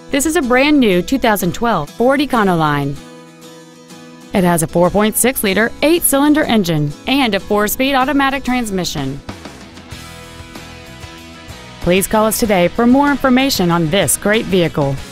This is a brand new 2012 Ford Econoline. It has a 4.6-liter 8-cylinder engine and a 4-speed automatic transmission. Please call us today for more information on this great vehicle.